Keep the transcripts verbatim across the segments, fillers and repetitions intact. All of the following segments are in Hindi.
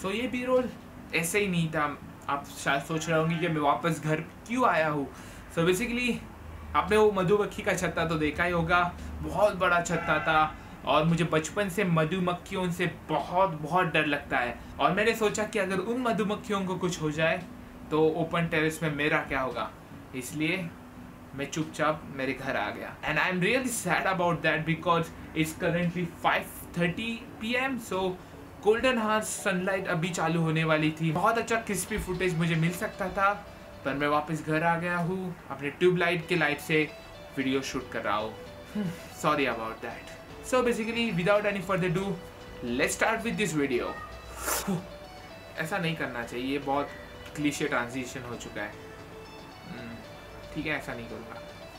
सो so, ये बी रोल ऐसे ही नहीं था। आप शायद सोच रहे होंगे कि मैं वापस घर क्यों आया हूँ। सो बेसिकली आपने वो मधुमक्खी का छत्ता तो देखा ही होगा, बहुत बड़ा छत्ता था और मुझे बचपन से मधुमक्खियों से बहुत बहुत डर लगता है। और मैंने सोचा कि अगर उन मधुमक्खियों को कुछ हो जाए तो ओपन टेरेस में मेरा क्या होगा, इसलिए मैं चुपचाप मेरे घर आ गया। And I am really sad about that because it's currently five thirty P M. So golden hours sunlight अभी चालू होने वाली थी। बहुत अच्छा क्रिस्पी फुटेज मुझे मिल सकता था, पर मैं वापस घर आ गया हूँ। अपने ट्यूबलाइट के लाइट से वीडियो शूट कर रहा हूँ। Sorry about that. So basically without any further do let's start with this video. ऐसा नहीं करना चाहिए, बहुत क्लीशे ट्रांजिशन हो चुका है। ठीक है, ऐसा नहीं करूँगा।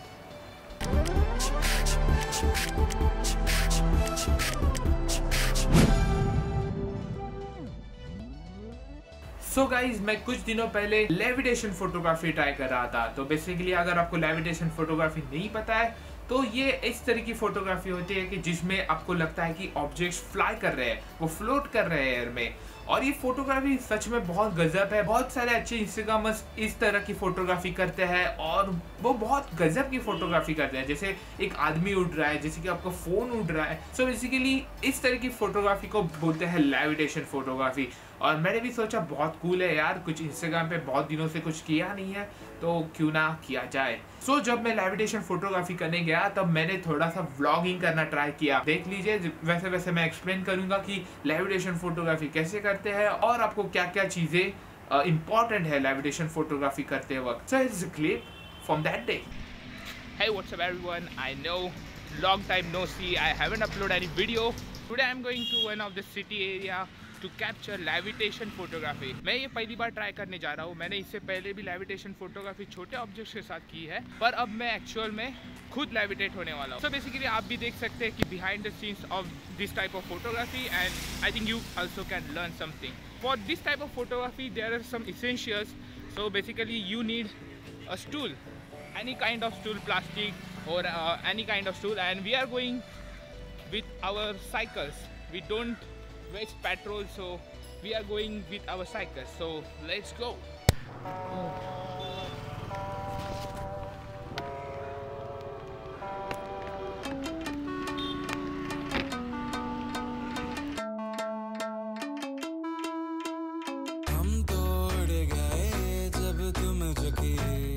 सो so गाइज, मैं कुछ दिनों पहले लेविटेशन फोटोग्राफी ट्राई कर रहा था। तो बेसिकली अगर आपको लेविटेशन फोटोग्राफी नहीं पता है तो ये इस तरह की फोटोग्राफी होती है कि जिसमें आपको लगता है कि ऑब्जेक्ट्स फ्लाई कर रहे हैं, वो फ्लोट कर रहे हैं एयर में। और ये फोटोग्राफी सच में बहुत गजब है। बहुत सारे अच्छे इंस्टाग्रामर्स इस तरह की फोटोग्राफी करते हैं और वो बहुत गजब की फोटोग्राफी करते हैं। जैसे एक आदमी उड़ रहा है, जैसे कि आपका फोन उड़ रहा है। सो बेसिकली इस तरह की फोटोग्राफी को बोलते हैं लेविटेशन फोटोग्राफी। और मैंने भी सोचा बहुत कूल है यार, कुछ इंस्टाग्राम पे बहुत दिनों से कुछ किया नहीं है तो क्यों ना किया जाए। सो so, जब मैं लेविटेशन फोटोग्राफी करने गया तब मैंने थोड़ा सा व्लॉगिंग करना ट्राई किया। देख लीजिए, वैसे वैसे मैं एक्सप्लेन करूंगा कि लेविटेशन फोटोग्राफी कैसे करते हैं और आपको क्या क्या चीजें इंपॉर्टेंट है लेविटेशन फोटोग्राफी करते वक्त। So it's a clip from that day. Hey, what's up everyone? I know long time no see, I haven't uploaded any video. Today I'm going to one of the city area to capture levitation photography. मैं ये पहली बार ट्राई करने जा रहा हूँ। मैंने इससे पहले भी लेविटेशन फोटोग्राफी छोटे ऑब्जेक्ट्स के साथ की है, पर अब मैं एक्चुअल में खुद लेविटेट होने वाला हूँ। So basically आप भी देख सकते हैं कि behind the scenes of this type of photography, and I think you also can learn something. For this type of photography there are some essentials. So basically you need a stool, any kind of stool, plastic or uh, any kind of stool, and we are going with our cycles. We don't waste petrol, so we are going with our cycles. So let's go. हम तोड़ गए जब तुम झुकी,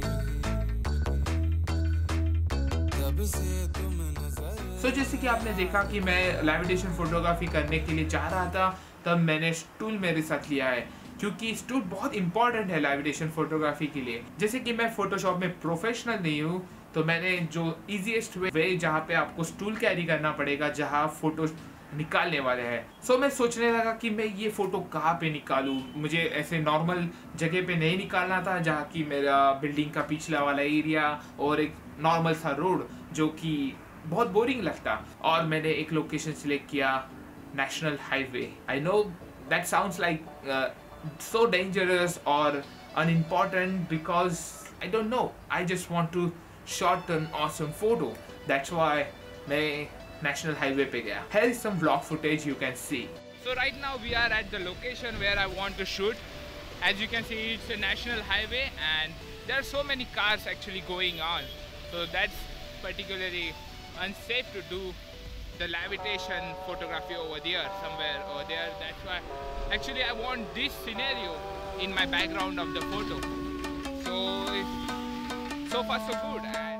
तब से तुम नजर। सो so, जैसे कि आपने देखा कि मैं लेविटेशन फोटोग्राफी करने के लिए जा रहा था, तब मैंने स्टूल मेरे साथ लिया है क्योंकि स्टूल बहुत इंपॉर्टेंट है लेविटेशन फोटोग्राफी के लिए। जैसे कि मैं फोटोशॉप में प्रोफेशनल नहीं हूँ, तो मैंने जो इजीएस्ट वे जहाँ पे आपको स्टूल कैरी करना पड़ेगा जहाँ फोटो निकालने वाले हैं। सो so, मैं सोचने लगा कि मैं ये फोटो कहाँ पे निकालूं। मुझे ऐसे नॉर्मल जगह पे नहीं निकालना था जहाँ की मेरा बिल्डिंग का पिछला वाला एरिया और एक नॉर्मल सा रोड जो कि बहुत बोरिंग लगता। और मैंने एक लोकेशन सिलेक्ट किया, national highway. I know that sounds like so dangerous और unimportant because I don't know, I just want to shot an awesome photo. That's why मैं नेशनल हाईवे पे गया। Here is some vlog footage you can see. So right now we are at the location where I want to shoot. As you can see, it's a national highway and there are so many cars actually going on. So that's particularly unsafe to do the levitation photography over there, somewhere over there. That's why actually I want this scenario in my background of the photo. So it's so far so good. And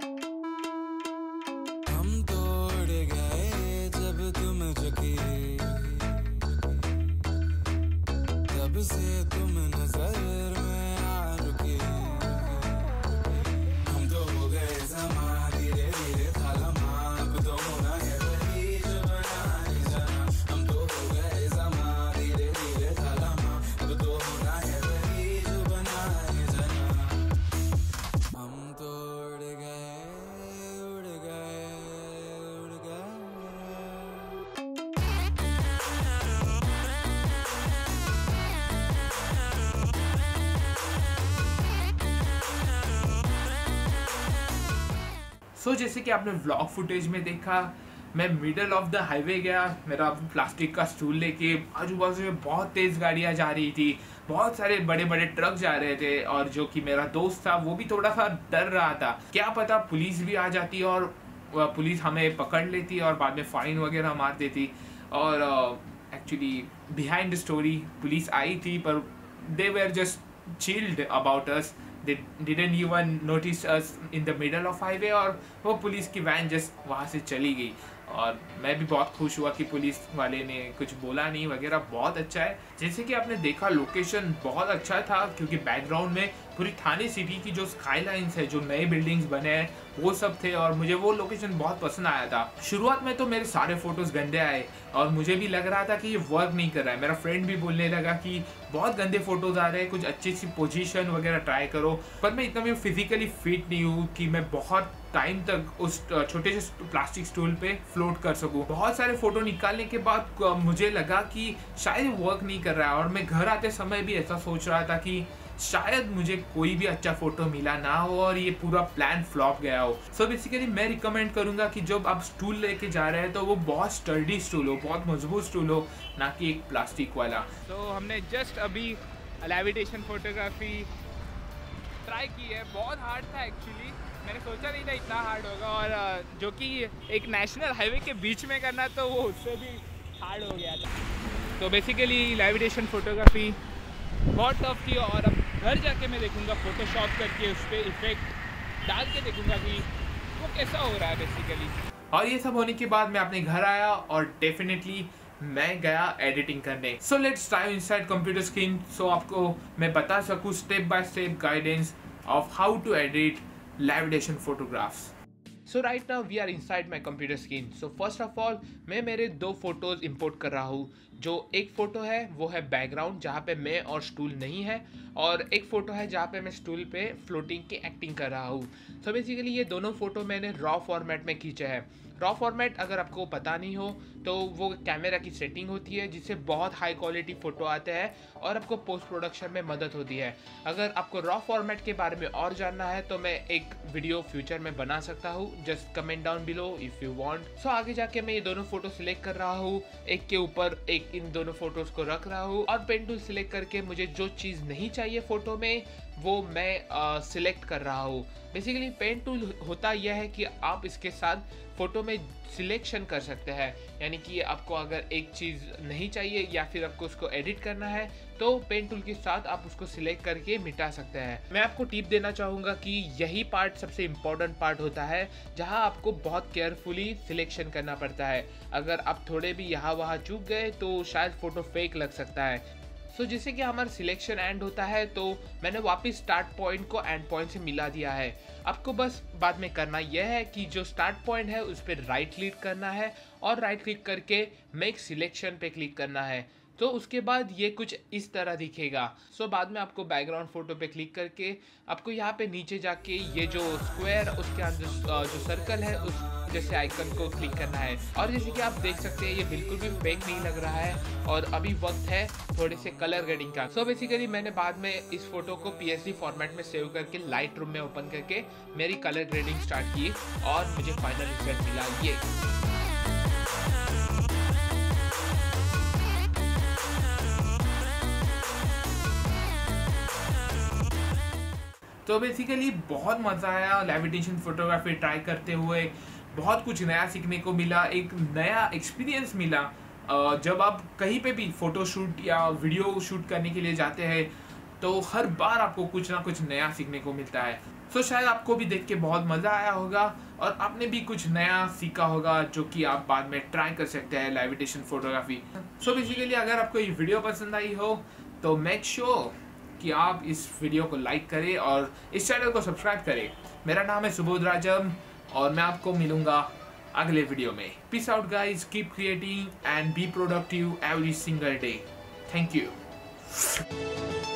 तब से तुम नजर में आ रुके, हम तो हो गए ज़मा, धीरे धीरे था लम्हा, अब तो होना है वही जो बनाए जाना। हम तो हो गए ज़मा, धीरे धीरे था लम्हा, अब तो होना है वही जो बनाए जाना। हम तो उड़ गए, उड़ गए, उड़ गए। सो so, जैसे कि आपने व्लॉग फुटेज में देखा, मैं मिडल ऑफ द हाईवे गया, मेरा प्लास्टिक का स्टूल लेके, आजू बाजू में बहुत तेज़ गाड़ियाँ जा रही थी, बहुत सारे बड़े बड़े ट्रक जा रहे थे, और जो कि मेरा दोस्त था वो भी थोड़ा सा डर रहा था, क्या पता पुलिस भी आ जाती और पुलिस हमें पकड़ लेती और बाद में फाइन वगैरह मार देती। और actually behind the story police आई थी, पर they were just chilled about us, they didn't even notice us in the middle of highway, और वो पुलिस की वैन जस्ट वहाँ से चली गई। और मैं भी बहुत खुश हुआ कि पुलिस वाले ने कुछ बोला नहीं वगैरह, बहुत अच्छा है। जैसे कि आपने देखा लोकेशन बहुत अच्छा था, क्योंकि बैकग्राउंड में पूरी थाने सिटी की जो स्काईलाइंस है, जो नए बिल्डिंग्स बने हैं, वो सब थे, और मुझे वो लोकेशन बहुत पसंद आया था। शुरुआत में तो मेरे सारे फोटोज गंदे आए और मुझे भी लग रहा था कि ये वर्क नहीं कर रहा है। मेरा फ्रेंड भी बोलने लगा कि बहुत गंदे फोटोज आ रहे हैं, कुछ अच्छी सी पोजीशन वगैरह ट्राई करो, पर मैं इतना भी फिजिकली फिट नहीं हूँ कि मैं बहुत टाइम तक उस छोटे से प्लास्टिक स्टूल पे फ्लोट कर सकूं। बहुत सारे फोटो निकालने के बाद मुझे लगा कि शायद वर्क नहीं कर रहा है, और मैं घर आते समय भी ऐसा सोच रहा था कि शायद मुझे कोई भी अच्छा फोटो मिला ना हो और ये पूरा प्लान फ्लॉप गया हो। सो so बेसिकली मैं रिकमेंड करूंगा कि जब आप स्टूल लेके जा रहे हैं तो वो बहुत स्टर्डी स्टूल हो, बहुत मजबूत स्टूल हो, ना कि एक प्लास्टिक वाला। तो so, हमने जस्ट अभी लेविटेशन फोटोग्राफी ट्राई की है। बहुत हार्ड था एक्चुअली, मैंने सोचा नहीं था इतना हार्ड होगा, और जो कि एक नेशनल हाईवे के बीच में करना, तो वो उससे भी हार्ड हो गया था। तो बेसिकली लेविटेशन फोटोग्राफी बहुत टफ थी, और अब घर जाके मैं देखूंगा फोटोशॉप करके उस पर इफेक्ट डाल के देखूंगा कि वो कैसा हो रहा है बेसिकली। और ये सब होने के बाद मैं अपने घर आया और डेफिनेटली मैं गया एडिटिंग करने। So let's dive inside computer screen, so आपको मैं बता सकूं step by step guidance of how to edit levitation photographs. So right now we are inside my computer screen. So first of all मैं मेरे दो फोटोज इंपोर्ट कर रहा हूँ। जो एक फ़ोटो है वो है बैकग्राउंड, जहाँ पे मैं और स्टूल नहीं है, और एक फ़ोटो है जहाँ पे मैं स्टूल पे फ्लोटिंग की एक्टिंग कर रहा हूँ। सो बेसिकली ये दोनों फ़ोटो मैंने रॉ फॉर्मेट में खींचे हैं। रॉ फॉर्मेट अगर आपको पता नहीं हो तो वो कैमरा की सेटिंग होती है जिससे बहुत हाई क्वालिटी फ़ोटो आते हैं और आपको पोस्ट प्रोडक्शन में मदद होती है। अगर आपको रॉ फॉर्मेट के बारे में और जानना है तो मैं एक वीडियो फ्यूचर में बना सकता हूँ, just comment down below if you want. So आगे जाके मैं ये दोनों फ़ोटो सिलेक्ट कर रहा हूँ, एक के ऊपर एक इन दोनों फोटोज़ को रख रहा हूँ, और पेन टूल सिलेक्ट करके मुझे जो चीज़ नहीं चाहिए फ़ोटो में वो मैं सिलेक्ट कर रहा हूँ। बेसिकली पेन टूल होता यह है कि आप इसके साथ फ़ोटो में सिलेक्शन कर सकते हैं, यानी कि आपको अगर एक चीज़ नहीं चाहिए या फिर आपको उसको एडिट करना है तो पेन टूल के साथ आप उसको सिलेक्ट करके मिटा सकते हैं। मैं आपको टिप देना चाहूँगा कि यही पार्ट सबसे इम्पॉर्टेंट पार्ट होता है जहाँ आपको बहुत केयरफुली सिलेक्शन करना पड़ता है। अगर आप थोड़े भी यहाँ वहाँ चूक गए तो शायद फ़ोटो फेक लग सकता है। सो so, जैसे कि हमारा सिलेक्शन एंड होता है तो मैंने वापस स्टार्ट पॉइंट को एंड पॉइंट से मिला दिया है। आपको बस बाद में करना यह है कि जो स्टार्ट पॉइंट है उस पर राइट क्लिक करना है और राइट क्लिक करके मेक सिलेक्शन पे क्लिक करना है। तो उसके बाद ये कुछ इस तरह दिखेगा। सो so, बाद में आपको बैकग्राउंड फोटो पे क्लिक करके आपको यहाँ पे नीचे जाके ये जो स्क्वायर उसके अंदर जो सर्कल है उस जैसे आइकन को क्लिक करना है। और जैसे कि आप देख सकते हैं ये बिल्कुल भी फेक नहीं लग रहा है और अभी वक्त है थोड़े से कलर ग्रेडिंग का। सो so, बेसिकली मैंने बाद में इस फोटो को पी एस डी फॉर्मेट में सेव करके लाइट रूम में ओपन करके मेरी कलर ग्रेडिंग स्टार्ट की और मुझे फाइनल रिजल्ट मिला ये। तो बेसिकली बहुत मज़ा आया लेविटेशन फोटोग्राफी ट्राई करते हुए, बहुत कुछ नया सीखने को मिला, एक नया एक्सपीरियंस मिला। जब आप कहीं पे भी फ़ोटो शूट या वीडियो शूट करने के लिए जाते हैं तो हर बार आपको कुछ ना कुछ नया सीखने को मिलता है। सो शायद आपको भी देख के बहुत मज़ा आया होगा और आपने भी कुछ नया सीखा होगा जो कि आप बाद में ट्राई कर सकते हैं लेविटेशन फोटोग्राफी। सो बेसिकली अगर आपको ये वीडियो पसंद आई हो तो मेक श्योर कि आप इस वीडियो को लाइक करें और इस चैनल को सब्सक्राइब करें। मेरा नाम है subodh राजम और मैं आपको मिलूंगा अगले वीडियो में। Peace out guys, keep creating and be productive every single day. Thank you.